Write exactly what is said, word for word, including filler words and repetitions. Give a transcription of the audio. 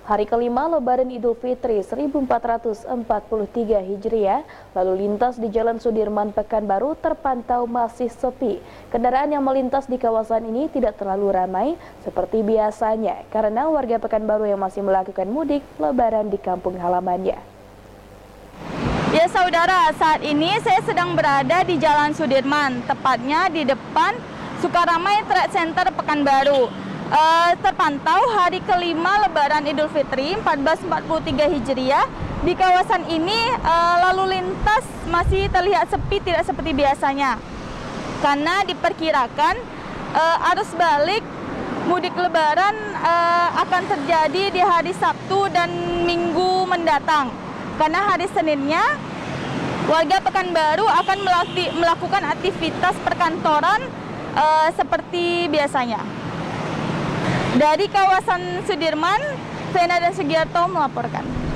Hari kelima Lebaran Idul Fitri seribu empat ratus empat puluh tiga Hijriah, lalu lintas di Jalan Sudirman Pekanbaru terpantau masih sepi. Kendaraan yang melintas di kawasan ini tidak terlalu ramai seperti biasanya karena warga Pekanbaru yang masih melakukan mudik Lebaran di kampung halamannya. Ya saudara, saat ini saya sedang berada di Jalan Sudirman, tepatnya di depan Sukaramai Trade Center Pekanbaru. Uh, terpantau hari kelima Lebaran Idul Fitri seribu empat ratus empat puluh tiga Hijriah. Di kawasan ini uh, lalu lintas masih terlihat sepi, tidak seperti biasanya. Karena diperkirakan uh, arus balik mudik Lebaran uh, akan terjadi di hari Sabtu dan Minggu mendatang. Karena hari Seninnya warga Pekanbaru akan melakukan aktivitas perkantoran uh, seperti biasanya. Dari kawasan Sudirman, Vena dan Sugiarto melaporkan.